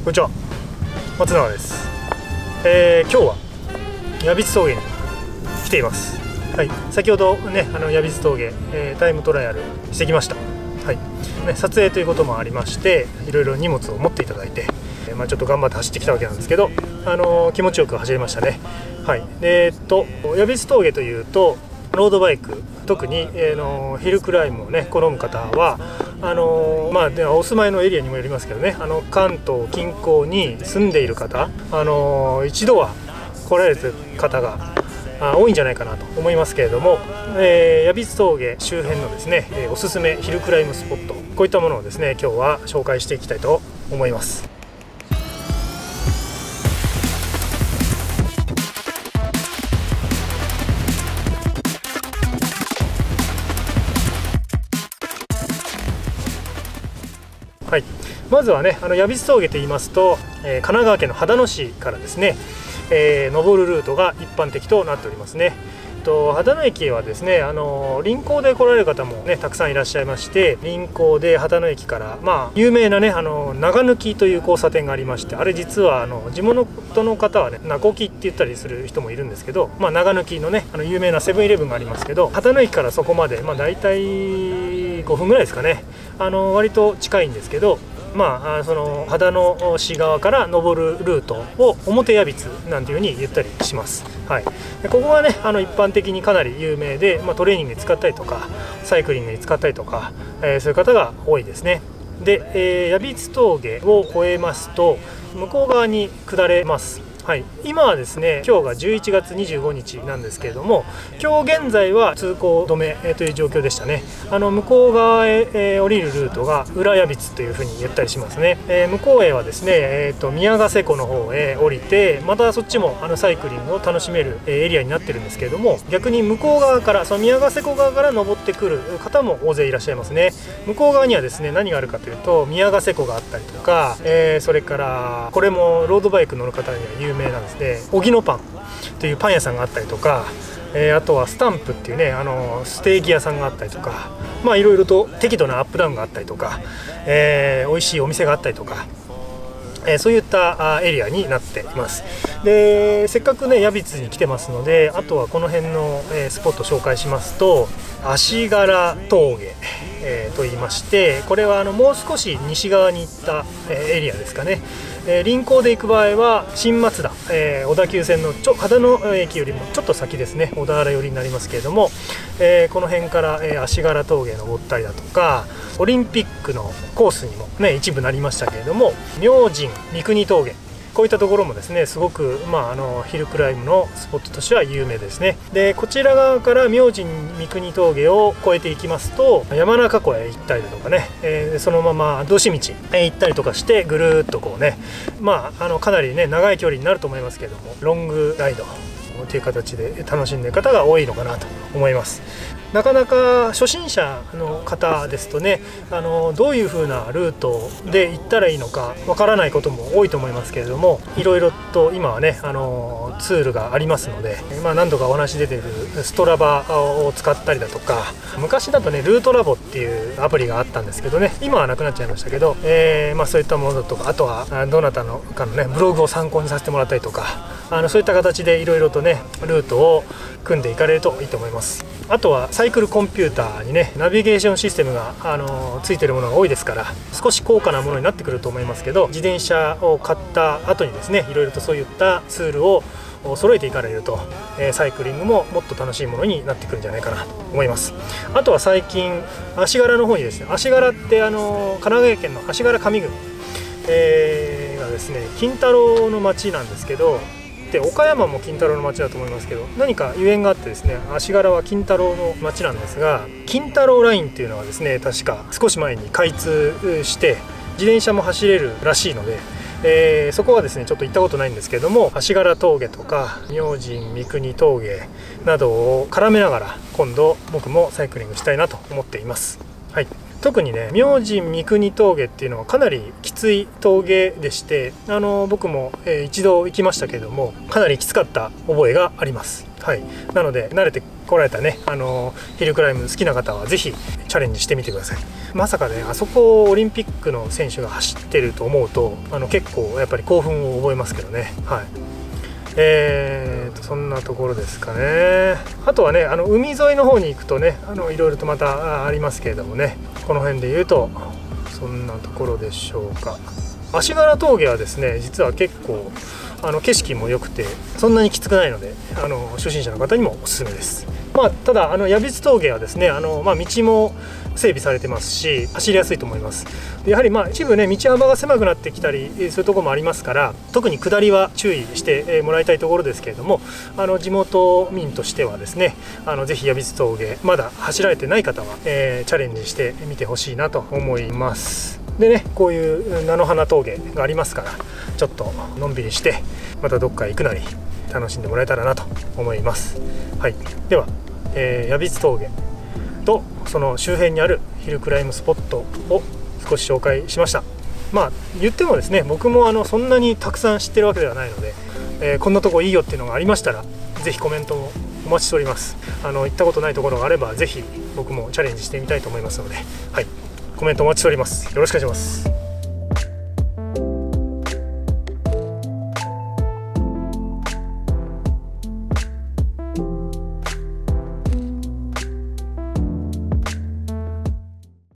こんにちは、松永です。今日は矢櫃峠に来ています。はい、先ほどね矢櫃峠、タイムトライアルしてきました。はいね、撮影ということもありましていろいろ荷物を持っていただいて、ちょっと頑張って走ってきたわけなんですけど、気持ちよく走れましたね。はい、矢櫃峠というとロードバイク、特に、ヒルクライムをね好む方はお住まいのエリアにもよりますけどね、関東近郊に住んでいる方、一度は来られてる方が多いんじゃないかなと思いますけれども、矢櫃峠周辺のですね、おすすめヒルクライムスポット、こういったものをですね今日は紹介していきたいと思います。はい、まずはね矢櫃峠といいますと、神奈川県の秦野市からですね、登るルートが一般的となっておりますね。秦野駅はですね臨港で来られる方もねたくさんいらっしゃいまして、臨港で秦野駅から有名なね長抜という交差点がありまして、あれ実は地元の方はね名古木って言ったりする人もいるんですけど、長抜のね有名なセブンイレブンがありますけど、秦野駅からそこまで大体5分ぐらいですかね。割と近いんですけど、その秦野市側から登るルートを表矢櫃なんていうふうに言ったりします。はい、でここはね一般的にかなり有名で、トレーニングに使ったりとかサイクリングに使ったりとか、そういう方が多いですね。で、矢櫃峠を越えますと向こう側に下れます。はい、今はですね今日が11月25日なんですけれども、今日現在は通行止めという状況でしたね。向こう側へ降りるルートが裏矢櫃というふうに言ったりしますね。向こうへはですね、宮ヶ瀬湖の方へ降りて、またそっちもサイクリングを楽しめるエリアになってるんですけれども、逆に向こう側からその宮ヶ瀬湖側から登ってくる方も大勢いらっしゃいますね。向こう側にはですね何があるかというと宮ヶ瀬湖があったりとか、それからこれもロードバイク乗る方には有名なんですね、荻野パンというパン屋さんがあったりとか、あとはスタンプっていうねステーキ屋さんがあったりとか、いろいろと適度なアップダウンがあったりとか、美味しいお店があったりとか、そういったエリアになっています。でせっかくね矢櫃に来てますので、あとはこの辺のスポット紹介しますと、足柄峠と言いまして、これはもう少し西側に行ったエリアですかね。臨港で行く場合は新松田、小田急線の秦野駅よりもちょっと先ですね、小田原寄りになりますけれども、この辺から、足柄峠登ったりだとか、オリンピックのコースにもね一部なりましたけれども、明神三国峠、こういったところもですねすごく、ヒルクライムのスポットとしては有名ですね。でこちら側から明神三国峠を越えていきますと山中湖へ行ったりだとかね、そのまま道志道へ行ったりとかしてぐるーっとこうね、かなりね長い距離になると思いますけれども、ロングライドという形で楽しんでいる方が多いのかなと思います。なかなか初心者の方ですとねどういう風なルートで行ったらいいのかわからないことも多いと思いますけれども、いろいろと今はねツールがありますので、何度かお話出ているストラバを使ったりだとか、昔だとねルートラボっていうアプリがあったんですけどね、今はなくなっちゃいましたけど、そういったものとか、あとはどなたのかのねブログを参考にさせてもらったりとか、そういった形でいろいろとねルートを組んでいかれるといいと思います。あとはサイクルコンピューターにねナビゲーションシステムがついてるものが多いですから、少し高価なものになってくると思いますけど、自転車を買った後にですねいろいろとそういったツールを揃えていかれると、サイクリングももっと楽しいものになってくるんじゃないかなと思います。あとは最近足柄の方にですね、足柄って神奈川県の足柄上郡、がですね金太郎の町なんですけど、で岡山も金太郎の町だと思いますけど、何かゆえんがあってですね足柄は金太郎の町なんですが、金太郎ラインっていうのはですね確か少し前に開通して自転車も走れるらしいので、そこはですねちょっと行ったことないんですけども、足柄峠とか明神三国峠などを絡めながら今度僕もサイクリングしたいなと思っています。はい、特にね明神三国峠っていうのはかなりきつい峠でして、僕も、一度行きましたけれどもかなりきつかった覚えがあります。 はい、なので慣れてこられたね、ヒルクライム好きな方はぜひチャレンジしてみてください。まさかね、あそこをオリンピックの選手が走ってると思うと結構やっぱり興奮を覚えますけどね。はい、そんなところですかね。あとはね、海沿いの方に行くとね、いろいろとまたありますけれどもね、この辺で言うとそんなところでしょうか。足柄峠はですね、実は結構景色も良くてそんなにきつくないので初心者の方にもおすすめです。ただ矢櫃峠はですね道も整備されてますし走りやすいと思います。やはり一部ね道幅が狭くなってきたりそういうところもありますから、特に下りは注意してもらいたいところですけれども、地元民としてはですねぜひ矢櫃峠まだ走られてない方は、チャレンジしてみてほしいなと思います。でね、こういう菜の花峠がありますから、ちょっとのんびりしてまたどっか行くなり楽しんでもらえたらなと思います。はい、では、矢櫃峠とその周辺にあるヒルクライムスポットを少し紹介しました。言ってもですね、僕もそんなにたくさん知ってるわけではないので、こんなとこいいよっていうのがありましたらぜひコメントもお待ちしております。行ったことないところがあればぜひ僕もチャレンジしてみたいと思いますので、はい、コメントお待ちしております。よろしくお願いします。